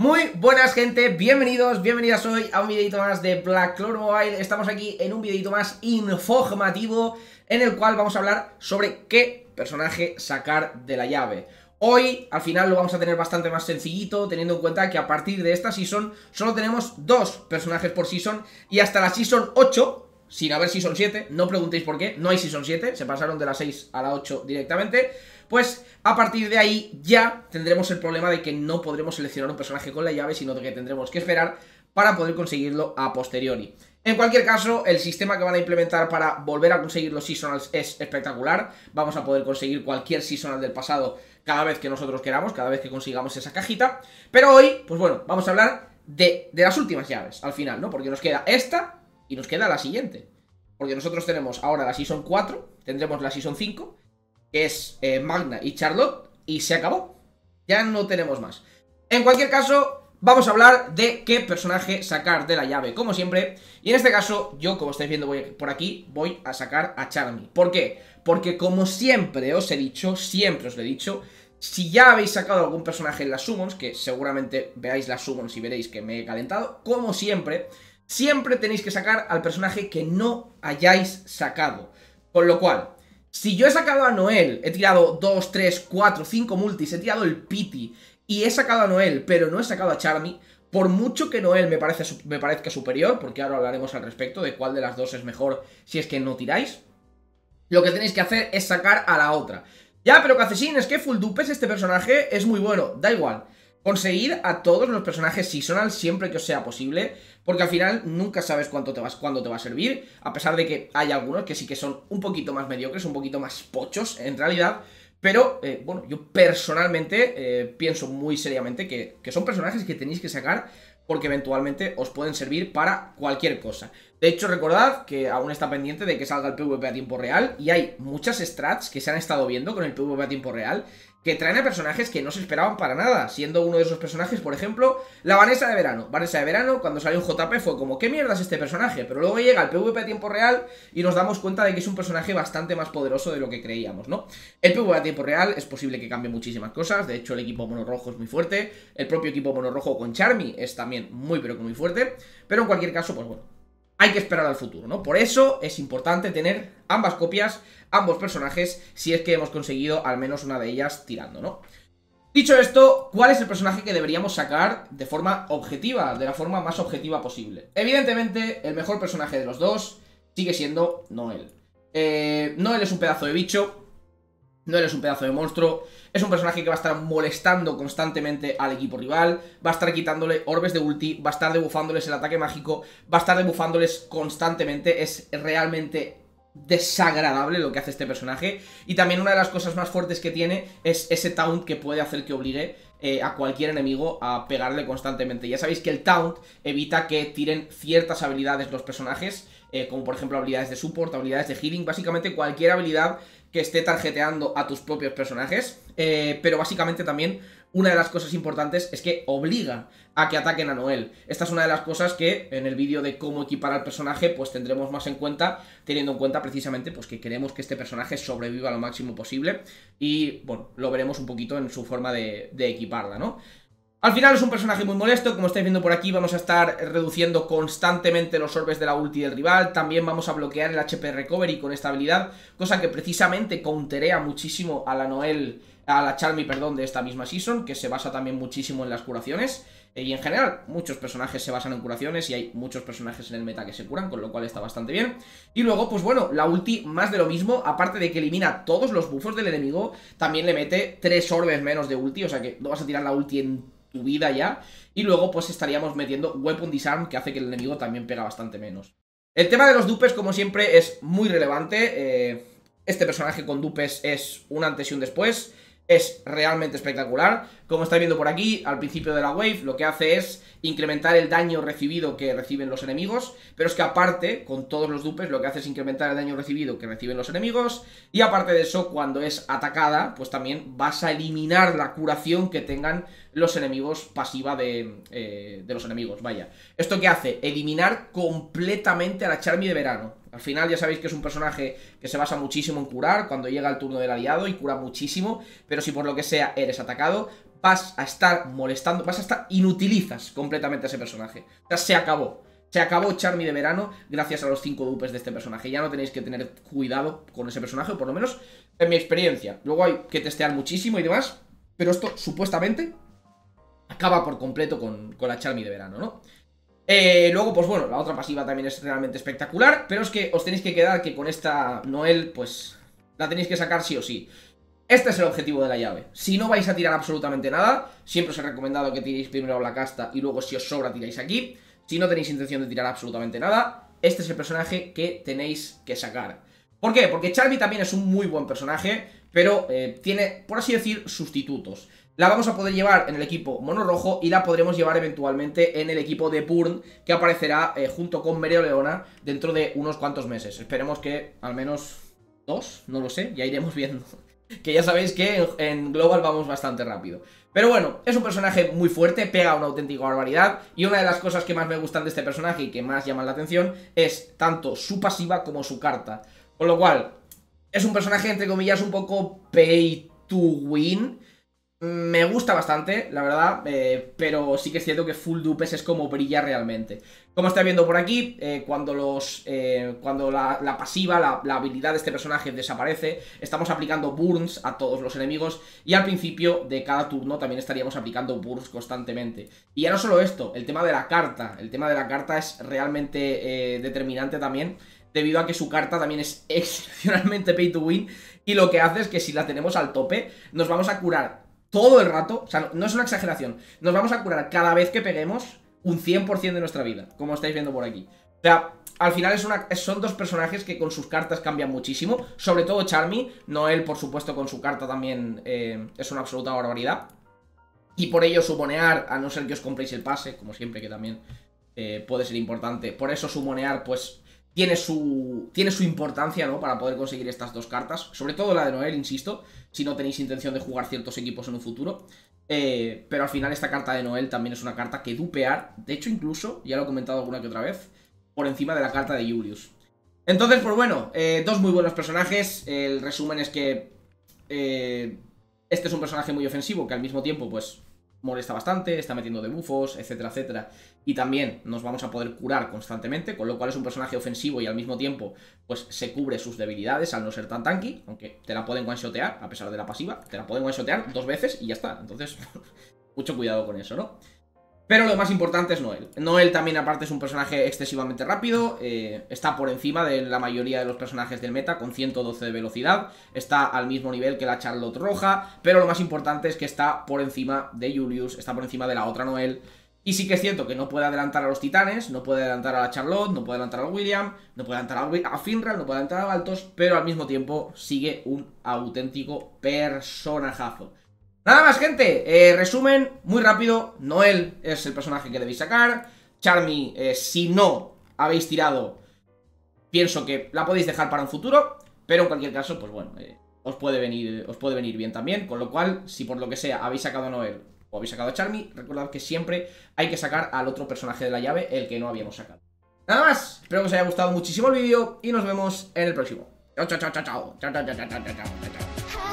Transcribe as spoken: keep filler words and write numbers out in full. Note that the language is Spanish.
Muy buenas gente, bienvenidos, bienvenidas hoy a un videito más de Black Clover Mobile. Estamos aquí en un videito más informativo en el cual vamos a hablar sobre qué personaje sacar de la llave. Hoy al final lo vamos a tener bastante más sencillito, teniendo en cuenta que a partir de esta season solo tenemos dos personajes por season y hasta la season ocho, sin haber season siete, no preguntéis por qué, no hay season siete, se pasaron de la seis a la ocho directamente. Pues a partir de ahí ya tendremos el problema de que no podremos seleccionar un personaje con la llave, sino que tendremos que esperar para poder conseguirlo a posteriori. En cualquier caso, el sistema que van a implementar para volver a conseguir los seasonals es espectacular. Vamos a poder conseguir cualquier seasonal del pasado cada vez que nosotros queramos, cada vez que consigamos esa cajita. Pero hoy, pues bueno, vamos a hablar de, de las últimas llaves al final, ¿no? Porque nos queda esta y nos queda la siguiente. Porque nosotros tenemos ahora la season cuatro, tendremos la season cinco, que es eh, Magna y Charlotte, y se acabó. Ya no tenemos más. En cualquier caso, vamos a hablar de qué personaje sacar de la llave, como siempre. Y en este caso, yo, como estáis viendo voy por aquí, voy a sacar a Charmy. ¿Por qué? Porque como siempre os he dicho, siempre os lo he dicho, si ya habéis sacado algún personaje en las summons, que seguramente veáis las summons y veréis que me he calentado, como siempre, siempre tenéis que sacar al personaje que no hayáis sacado. Con lo cual, si yo he sacado a Noel, he tirado dos, tres, cuatro, cinco multis, he tirado el Pity y he sacado a Noel, pero no he sacado a Charmy, por mucho que Noel me, parece, me parezca superior, porque ahora hablaremos al respecto de cuál de las dos es mejor si es que no tiráis, lo que tenéis que hacer es sacar a la otra. Ya, pero Cacesín, es que full dupes este personaje es muy bueno, da igual. Conseguid a todos los personajes seasonal siempre que os sea posible, porque al final nunca sabes cuánto te vas, cuándo te va a servir, a pesar de que hay algunos que sí que son un poquito más mediocres, un poquito más pochos en realidad, pero eh, bueno, yo personalmente eh, pienso muy seriamente que, que son personajes que tenéis que sacar porque eventualmente os pueden servir para cualquier cosa. De hecho, recordad que aún está pendiente de que salga el PvP a tiempo real y hay muchas strats que se han estado viendo con el PvP a tiempo real que traen a personajes que no se esperaban para nada, siendo uno de esos personajes, por ejemplo, la Vanessa de verano. Vanessa de verano, cuando salió en J P fue como, ¿qué mierda es este personaje? Pero luego llega el PvP a tiempo real y nos damos cuenta de que es un personaje bastante más poderoso de lo que creíamos, ¿no? El PvP a tiempo real es posible que cambie muchísimas cosas, de hecho el equipo mono rojo es muy fuerte, el propio equipo mono rojo con Charmy es también muy pero que muy fuerte, pero en cualquier caso, pues bueno, hay que esperar al futuro, ¿no? Por eso es importante tener ambas copias, ambos personajes, si es que hemos conseguido al menos una de ellas tirando, ¿no? Dicho esto, ¿cuál es el personaje que deberíamos sacar de forma objetiva, de la forma más objetiva posible? Evidentemente, el mejor personaje de los dos sigue siendo Noel. Eh, Noel es un pedazo de bicho, Noel es un pedazo de monstruo, es un personaje que va a estar molestando constantemente al equipo rival, va a estar quitándole orbes de ulti, va a estar debufándoles el ataque mágico, va a estar debufándoles constantemente, es realmente desagradable lo que hace este personaje. Y también una de las cosas más fuertes que tiene es ese taunt que puede hacer que obligue eh, a cualquier enemigo a pegarle constantemente. Ya sabéis que el taunt evita que tiren ciertas habilidades los personajes, eh, como por ejemplo habilidades de support, habilidades de healing, básicamente cualquier habilidad que esté tarjeteando a tus propios personajes, eh, pero básicamente también una de las cosas importantes es que obliga a que ataquen a Noel. Esta es una de las cosas que en el vídeo de cómo equipar al personaje pues tendremos más en cuenta, teniendo en cuenta precisamente pues que queremos que este personaje sobreviva lo máximo posible y bueno, lo veremos un poquito en su forma de, de equiparla, ¿no? Al final es un personaje muy molesto, como estáis viendo por aquí vamos a estar reduciendo constantemente los orbes de la ulti del rival, también vamos a bloquear el H P Recovery con esta habilidad, cosa que precisamente counterea muchísimo a la Noel, a la Charmy, perdón, de esta misma season, que se basa también muchísimo en las curaciones, y en general muchos personajes se basan en curaciones y hay muchos personajes en el meta que se curan, con lo cual está bastante bien. Y luego, pues bueno, la ulti más de lo mismo, aparte de que elimina todos los buffos del enemigo, también le mete tres orbes menos de ulti, o sea que no vas a tirar la ulti en tu vida ya, y luego pues estaríamos metiendo Weapon Disarm, que hace que el enemigo también pega bastante menos. El tema de los dupes, como siempre, es muy relevante. eh, Este personaje con dupes es un antes y un después, es realmente espectacular. Como estáis viendo por aquí, al principio de la wave, lo que hace es incrementar el daño recibido que reciben los enemigos, pero es que aparte, con todos los dupes, lo que hace es incrementar el daño recibido que reciben los enemigos, y aparte de eso, cuando es atacada, pues también vas a eliminar la curación que tengan los enemigos pasiva de, eh, de los enemigos, vaya. ¿Esto qué hace? Eliminar completamente a la Charmy de verano. Al final ya sabéis que es un personaje que se basa muchísimo en curar cuando llega el turno del aliado y cura muchísimo, pero si por lo que sea eres atacado, vas a estar molestando, vas a estar, inutilizas completamente a ese personaje. O sea, se acabó. Se acabó Charmy de verano gracias a los cinco dupes de este personaje. Ya no tenéis que tener cuidado con ese personaje, o por lo menos en mi experiencia. Luego hay que testear muchísimo y demás, pero esto supuestamente acaba por completo con, con la Charmy de verano, ¿no? Eh, luego, pues bueno, la otra pasiva también es realmente espectacular, pero es que os tenéis que quedar que con esta Noel, pues la tenéis que sacar sí o sí. Este es el objetivo de la llave. Si no vais a tirar absolutamente nada, siempre os he recomendado que tiréis primero la casta y luego, si os sobra, tiráis aquí. Si no tenéis intención de tirar absolutamente nada, este es el personaje que tenéis que sacar. ¿Por qué? Porque Charmy también es un muy buen personaje, pero eh, tiene, por así decir, sustitutos. La vamos a poder llevar en el equipo mono rojo y la podremos llevar eventualmente en el equipo de Burn, que aparecerá eh, junto con Mereoleona dentro de unos cuantos meses. Esperemos que al menos dos, no lo sé, ya iremos viendo. Que ya sabéis que en, en Global vamos bastante rápido. Pero bueno, es un personaje muy fuerte, pega una auténtica barbaridad. Y una de las cosas que más me gustan de este personaje y que más llaman la atención es tanto su pasiva como su carta. Con lo cual, es un personaje entre comillas un poco pay to win. Me gusta bastante, la verdad, eh, pero sí que es cierto que full dupes es como brilla realmente. Como estáis viendo por aquí, eh, cuando los eh, cuando la, la pasiva, la, la habilidad de este personaje desaparece, estamos aplicando burns a todos los enemigos y al principio de cada turno también estaríamos aplicando burns constantemente. Y ya no solo esto, el tema de la carta, el tema de la carta es realmente eh, determinante también, debido a que su carta también es excepcionalmente pay to win y lo que hace es que si la tenemos al tope, nos vamos a curar todo el rato, o sea, no es una exageración, nos vamos a curar cada vez que peguemos un cien por cien de nuestra vida, como estáis viendo por aquí. O sea, al final es una, son dos personajes que con sus cartas cambian muchísimo, sobre todo Charmy. Noel, por supuesto, con su carta también eh, es una absoluta barbaridad. Y por ello sumonear, a no ser que os compréis el pase, como siempre, que también eh, puede ser importante. Por eso sumonear, pues, tiene su, tiene su importancia, ¿no? Para poder conseguir estas dos cartas. Sobre todo la de Noel, insisto, si no tenéis intención de jugar ciertos equipos en un futuro. Eh, pero al final esta carta de Noel también es una carta que dupear. De hecho, incluso, ya lo he comentado alguna que otra vez, por encima de la carta de Julius. Entonces, pues bueno, eh, dos muy buenos personajes. El resumen es que eh, este es un personaje muy ofensivo, que al mismo tiempo, pues, molesta bastante, está metiendo debuffos, etcétera, etcétera. Y también nos vamos a poder curar constantemente, con lo cual es un personaje ofensivo y al mismo tiempo, pues, se cubre sus debilidades al no ser tan tanky, aunque te la pueden one-shotear, a pesar de la pasiva, te la pueden one-shotear dos veces y ya está. Entonces, mucho cuidado con eso, ¿no? Pero lo más importante es Noel. Noel también, aparte, es un personaje excesivamente rápido, eh, está por encima de la mayoría de los personajes del meta, con ciento doce de velocidad, está al mismo nivel que la Charlotte roja, pero lo más importante es que está por encima de Julius, está por encima de la otra Noel. Y sí que es cierto que no puede adelantar a los titanes, no puede adelantar a la Charlotte, no puede adelantar a William, no puede adelantar a Finral, no puede adelantar a Baltos, pero al mismo tiempo sigue un auténtico personajazo. Nada más, gente, eh, resumen, muy rápido. Noel es el personaje que debéis sacar. Charmy, eh, si no habéis tirado, pienso que la podéis dejar para un futuro, pero en cualquier caso, pues bueno, eh, os puede venir, os puede venir bien también. Con lo cual, si por lo que sea habéis sacado a Noel o habéis sacado a Charmy, recordad que siempre hay que sacar al otro personaje de la llave, el que no habíamos sacado. Nada más, espero que os haya gustado muchísimo el vídeo y nos vemos en el próximo. Chao, chao, chao, chao, chao, chao, chao, chao, chao, chao, chao.